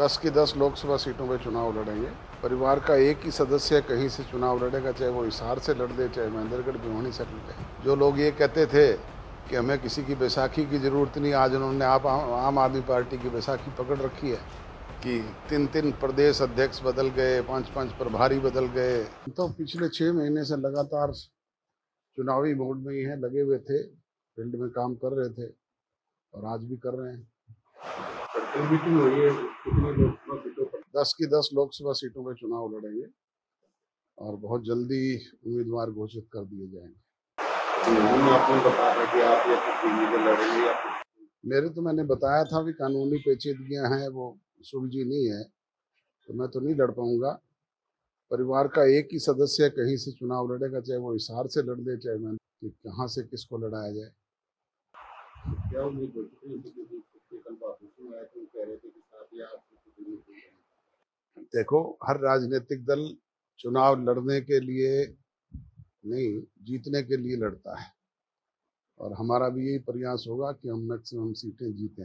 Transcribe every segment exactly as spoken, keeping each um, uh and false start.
दस की दस लोकसभा सीटों पे चुनाव लड़ेंगे। परिवार का एक ही सदस्य कहीं से चुनाव लड़ेगा, चाहे वो हिसार से लड़ दे, चाहे महेंद्रगढ़ भिवानी से लड़ दे। जो लोग ये कहते थे कि हमें किसी की बैसाखी की ज़रूरत नहीं, आज उन्होंने आप आम आदमी पार्टी की बैसाखी पकड़ रखी है कि तीन तीन प्रदेश अध्यक्ष बदल गए, पांच पांच प्रभारी बदल गए। तो पिछले छः महीने से लगातार चुनावी मोड में ही हैं, लगे हुए थे, फील्ड में काम कर रहे थे और आज भी कर रहे हैं। मीटिंग हुई है, कितनी लोकसभा सीटों पर? दस की दस लोकसभा सीटों पर चुनाव लड़ेंगे और बहुत जल्दी उम्मीदवार घोषित कर दिए जाएंगे। आपने बताया कि आप ये उम्मीदें लड़ेंगे या मेरे तो मैंने बताया था भी कानूनी पेचीदगियां हैं, वो सुलझी नहीं है, तो मैं तो नहीं लड़ पाऊंगा। परिवार का एक ही सदस्य कहीं से चुनाव लड़ेगा, चाहे वो हिसार से लड़ दे, चाहे मैं कि कहाँ से किसको लड़ाया जाए। क्या उम्मीद होती है? कल बात हुई तो कह रहे थे कि साथ ही आप देखो, हर राजनीतिक दल चुनाव लड़ने के लिए नहीं, जीतने के लिए लड़ता है और हमारा भी यही प्रयास होगा कि हम मैक्सिमम सीटें जीतें।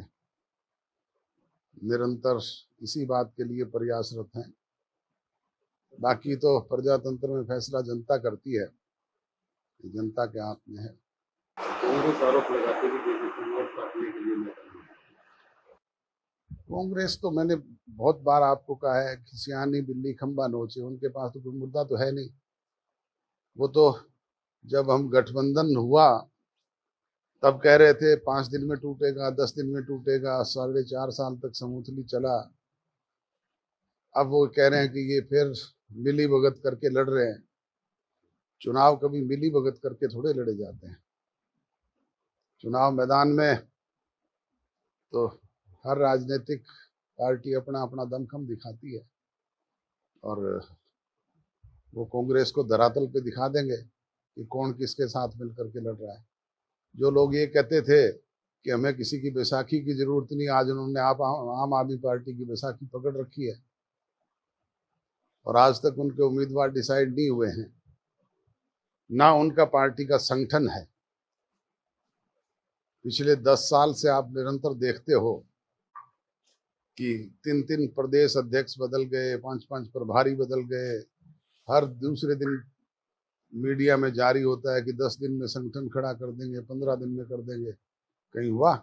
निरंतर इसी बात के लिए प्रयासरत हैं। बाकी तो प्रजातंत्र में फैसला जनता करती है, जनता के हाथ में है। कांग्रेस आरोप लगाते कि वोट काटने के लिए कांग्रेस तो मैंने बहुत बार आपको कहा है कि सियानी बिल्ली खंबा नोचे, उनके पास तो कोई मुद्दा तो है नहीं। वो तो जब हम गठबंधन हुआ तब कह रहे थे पांच दिन में टूटेगा, दस दिन में टूटेगा, साढ़े चार साल तक समूथली चला। अब वो कह रहे हैं कि ये फिर मिली भगत करके लड़ रहे हैं। चुनाव कभी मिली भगत करके थोड़े लड़े जाते हैं। चुनाव मैदान में तो हर राजनीतिक पार्टी अपना अपना दमखम दिखाती है और वो कांग्रेस को धरातल पे दिखा देंगे कि कौन किसके साथ मिलकर के लड़ रहा है। जो लोग ये कहते थे कि हमें किसी की बैसाखी की जरूरत नहीं, आज उन्होंने आप आम आदमी पार्टी की बैसाखी पकड़ रखी है और आज तक उनके उम्मीदवार डिसाइड नहीं हुए हैं, ना उनका पार्टी का संगठन है। पिछले दस साल से आप निरंतर देखते हो कि तीन तीन प्रदेश अध्यक्ष बदल गए, पांच पांच प्रभारी बदल गए। हर दूसरे दिन मीडिया में जारी होता है कि दस दिन में संगठन खड़ा कर देंगे, पंद्रह दिन में कर देंगे। कहीं हुआ?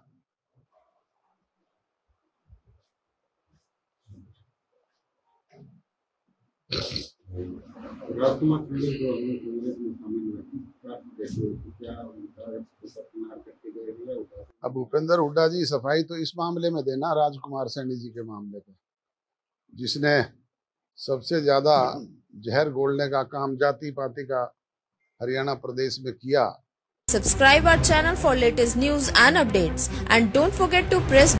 अब भूपेंद्र हुड्डा जी सफाई तो इस मामले में देना, राजकुमार सैनी जी के मामले पे, जिसने सबसे ज्यादा जहर घोलने का काम जाति पाति का हरियाणा प्रदेश में किया। Subscribe our channel for latest news and updates, and don't forget to press